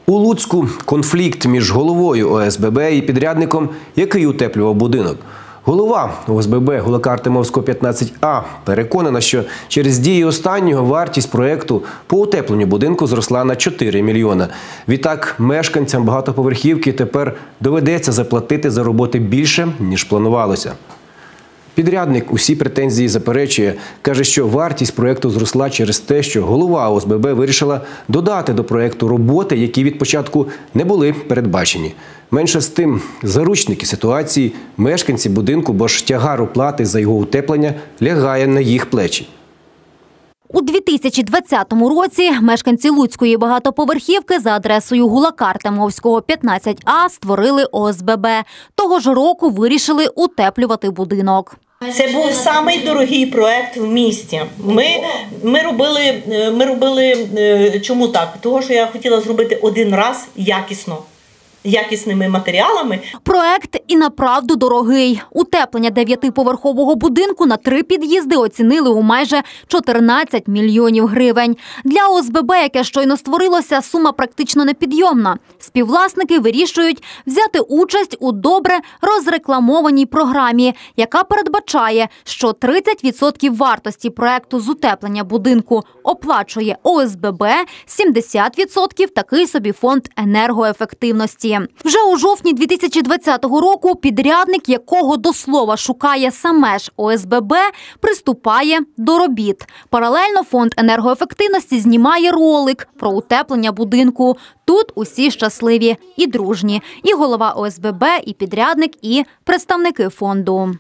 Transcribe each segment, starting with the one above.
У Луцьку конфлікт між головою ОСББ і підрядником, який утеплював будинок. Голова ОСББ Гулака Артемовського 15А переконана, що через дії останнього вартість проєкту по утепленню будинку зросла на 4 мільйона. Відтак мешканцям багатоповерхівки тепер доведеться заплатити за роботи більше, ніж планувалося. Підрядник усі претензії заперечує. Каже, що вартість проєкту зросла через те, що голова ОСББ вирішила додати до проєкту роботи, які від початку не були передбачені. Менше з тим, заручники ситуації – мешканці будинку, бо ж тягар оплати за його утеплення лягає на їх плечі. У 2020 році мешканці Луцької багатоповерхівки за адресою Гулака Артемовського 15А створили ОСББ. Того ж року вирішили утеплювати будинок. Це був самий дорогий проект в місті. Ми робили, чому так? Тому що я хотіла зробити один раз якісними матеріалами. Проект і направду дорогий. Утеплення 9-поверхового будинку на 3 під'їзди оцінили у майже 14 мільйонів гривень. Для ОСББ, яке щойно створилося, сума практично непідйомна. Співвласники вирішують взяти участь у добре розрекламованій програмі, яка передбачає, що 30% вартості проекту з утеплення будинку оплачує ОСББ, 70% – такий собі фонд енергоефективності. Вже у жовтні 2020 року підрядник, якого до слова шукає саме ж ОСББ, приступає до робіт. Паралельно фонд енергоефективності знімає ролик про утеплення будинку. Тут усі щасливі і дружні. І голова ОСББ, і підрядник, і представники фонду.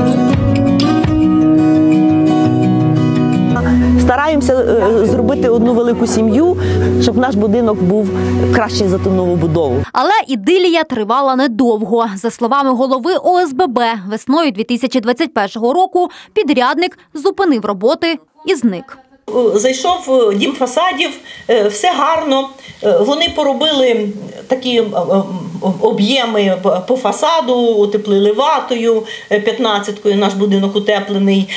Стараємося зробити одну велику сім'ю, щоб наш будинок був кращий за ту нову будову. Але ідилія тривала недовго. За словами голови ОСББ, весною 2021 року підрядник зупинив роботи і зник. Зайшов дім фасадів, все гарно. Вони поробили такі об'єми по фасаду, утеплили ватою 15-кою, наш будинок утеплений.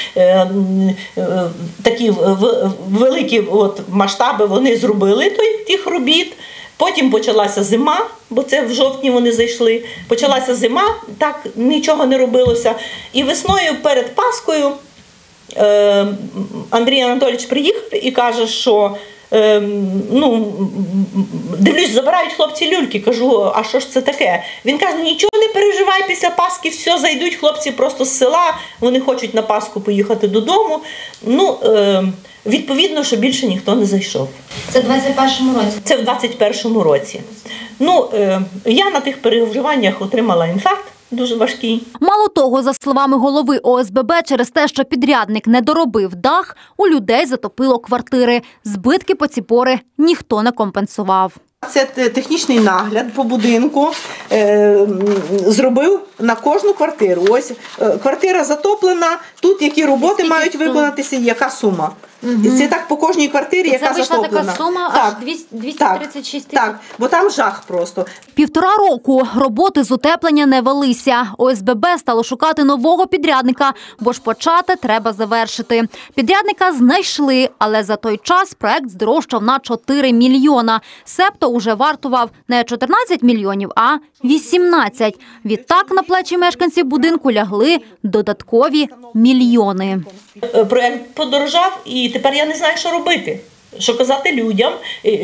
Такі великі масштаби вони зробили тих робіт. Потім почалася зима, бо це в жовтні вони зайшли. Почалася зима, так нічого не робилося. І весною перед Паскою Андрій Анатолійович приїхав і каже, що дивлюсь, забирають хлопці люльки. Кажу, а що ж це таке? Він каже, нічого не переживай, після Пасхи все, зайдуть хлопці просто з села, вони хочуть на Пасху поїхати додому. Відповідно, що більше ніхто не зайшов. Це в 21-му році? Це в 21-му році. Я на тих переживаннях отримала інфаркт. Дуже важкий. Мало того, за словами голови ОСББ, через те, що підрядник не доробив дах, у людей затопило квартири. Збитки по ці пори ніхто не компенсував. Це технічний нагляд по будинку зробив на кожну квартиру. Ось квартира затоплена, тут які роботи мають виконатися, яка сума. І це так по кожній квартирі, яка затоплена. Це вийшла така сума, аж 236 тисяч? Так, бо там жах просто. 1,5 року роботи з утеплення не велися. ОСББ стало шукати нового підрядника, бо ж почати треба завершити. Підрядника знайшли, але за той час проект здорожчав на 4 мільйона. Себто уже вартував не 14 мільйонів, а 18. Відтак на плечі мешканців будинку лягли додаткові мільйони. Проект подорожав, і тепер я не знаю, що робити. Що казати людям,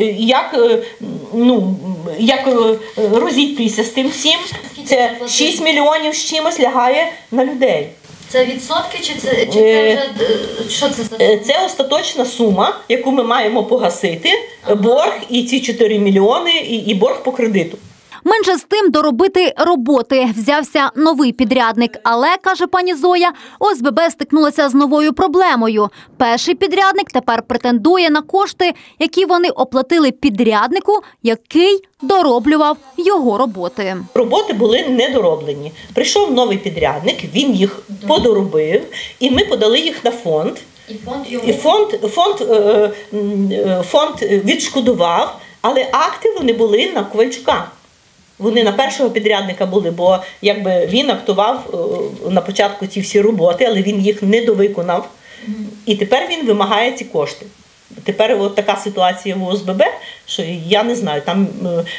як розійтися з тим всім. Це 6 мільйонів з чимось лягає на людей. Це відсотки чи це вже що це за? Це остаточна сума, яку ми маємо погасити, борг і ці 4 мільйони, і борг по кредиту. Менше з тим доробити роботи взявся новий підрядник. Але, каже пані Зоя, ОСББ стикнулася з новою проблемою. Перший підрядник тепер претендує на кошти, які вони оплатили підряднику, який дороблював його роботи. Роботи були недороблені. Прийшов новий підрядник, він їх подоробив, і ми подали їх на фонд. І фонд відшкодував, але акти вони були на Ковальчука. Вони на першого підрядника були, бо він актував на початку ці всі роботи, але він їх не довиконав. І тепер він вимагає ці кошти. Тепер от така ситуація в ОСББ, що я не знаю, там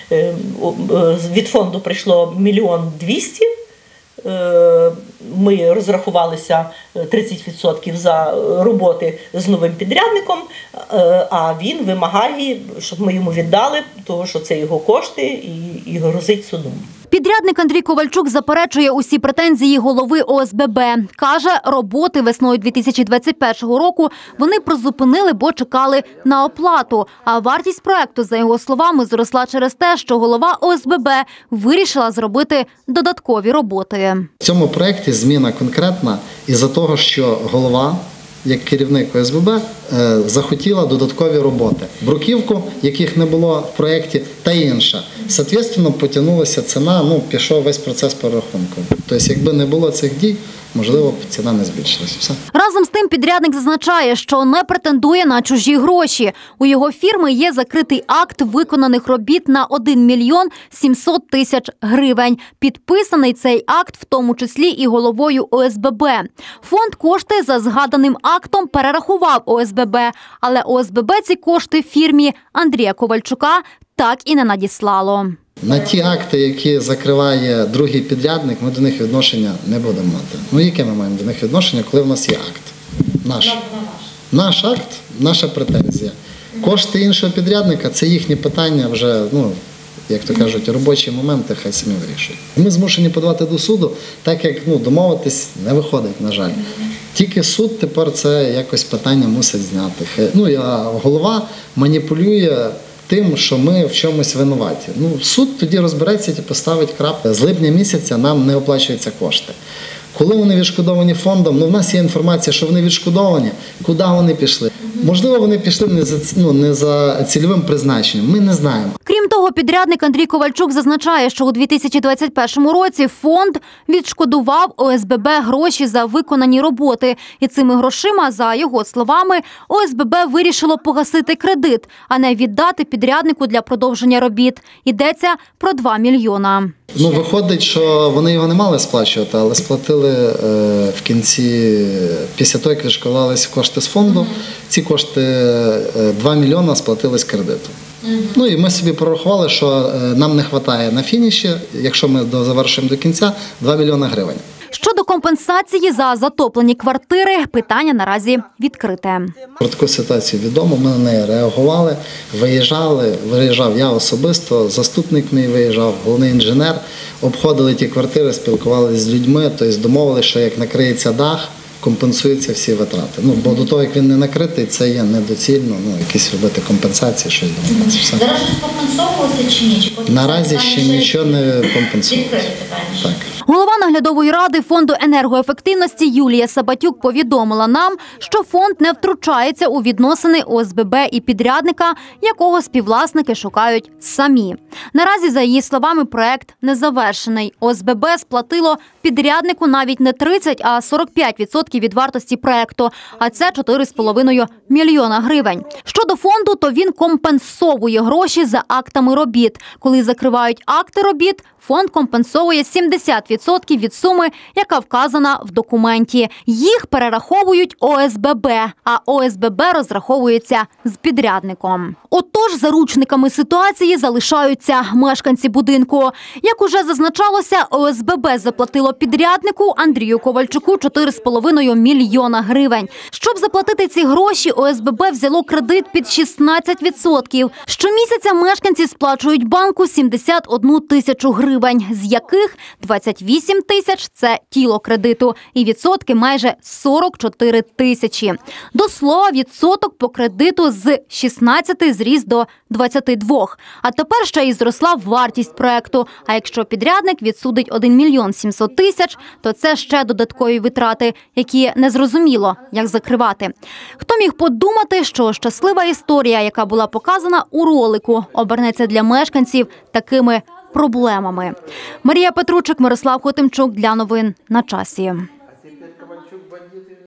від фонду прийшло 1 200 000. Ми розрахувалися 30% за роботи з новим підрядником, а він вимагає, щоб ми йому віддали, тому що це його кошти і грозить судом. Підрядник Андрій Ковальчук заперечує усі претензії голови ОСББ. Каже, роботи весною 2021 року вони призупинили, бо чекали на оплату. А вартість проекту, за його словами, зросла через те, що голова ОСББ вирішила зробити додаткові роботи. В цьому проєкті зміна конкретна із-за того, що голова, як керівник ОСББ, захотіла додаткові роботи. Бруківку, яких не було в проєкті, та інше. Соответственно, потягнулася ціна, пішов весь процес перерахунку. Тобто, якби не було цих дій, можливо, ціна не збільшилася. Все. Разом з тим, підрядник зазначає, що не претендує на чужі гроші. У його фірми є закритий акт виконаних робіт на 1 мільйон 700 000 гривень. Підписаний цей акт в тому числі і головою ОСББ. Фонд кошти за згаданим актом перерахував ОСББ, але ОСББ ці кошти фірмі Андрія Ковальчука так і не надіслало. На ті акти, які закриває другий підрядник, ми до них відношення не будемо мати. Яке ми маємо до них відношення, коли в нас є акт? Наш акт, наша претензія. Кошти іншого підрядника – це їхні питання вже, як то кажуть, робочі моменти, хай самі вирішують. Ми змушені подавати до суду, так як домовитись не виходить, на жаль. Тільки суд тепер це якось питання мусить зняти. А голова маніпулює тим, що ми в чомусь винуваті. Суд тоді розбереться і поставить крапку. З липня місяця нам не оплачуються кошти. Коли вони відшкодовані фондом, в нас є інформація, що вони відшкодовані, куди вони пішли. Можливо, вони пішли не за цільовим призначенням, ми не знаємо. Крім того, підрядник Андрій Ковальчук зазначає, що у 2021 році фонд відшкодував ОСББ гроші за виконані роботи. І цими грошима, за його словами, ОСББ вирішило погасити кредит, а не віддати підряднику для продовження робіт. Йдеться про 2 мільйона. Виходить, що вони його не мали сплачувати, але сплатили в кінці, після того, як відшкодувалися кошти з фонду, ці кошти 2 мільйона сплатили з кредиту. І ми собі прорахували, що нам не вистачає на фініші, якщо ми завершуємо до кінця, 2 мільйона гривень. Щодо компенсації за затоплені квартири, питання наразі відкрите. Про таку ситуацію відомо, ми на неї реагували, виїжджав я особисто, заступник мій виїжджав, головний інженер, обходили ті квартири, спілкувалися з людьми, тобто домовилися, що як накриється дах, компенсуються всі витрати. Бо до того, як він не накритий, це є недоцільно, якісь робити компенсації, щось домовитися. Зараз щось компенсовувалося чи ні? Наразі ще нічого не компенсується. Так. Голова наглядової ради Фонду енергоефективності Юлія Сабатюк повідомила нам, що фонд не втручається у відносини ОСББ і підрядника, якого співвласники шукають самі. Наразі, за її словами, проект не завершений. ОСББ сплатило підряднику навіть не 30, а 45% від вартості проекту, а це 4,5 мільйона гривень. Щодо фонду, то він компенсовує гроші за актами робіт. Коли закривають акти робіт, фонд компенсовує 70% від суми, яка вказана в документі. Їх перераховують ОСББ, а ОСББ розраховується з підрядником. Отож, заручниками ситуації залишаються мешканці будинку. Як уже зазначалося, ОСББ заплатило підряднику Андрію Ковальчуку 4,5 мільйона гривень. Щоб заплатити ці гроші, ОСББ взяло кредит під 16%. Щомісяця мешканці сплачують банку 71 тисячу гривень, з яких 28 тисяч – це тіло кредиту, і відсотки майже 44 тисячі. До слова, відсоток по кредиту з 16 зріс до 22. А тепер ще й зросла вартість проекту. А якщо підрядник відсудить 1 мільйон 700 тисяч, то це ще додаткові витрати, які незрозуміло, як закривати. Хто міг подумати, що щаслива історія, яка була показана у ролику, обернеться для мешканців такими проблемами. Марія Петручик, Мирослав Хотимчук для новин на часі.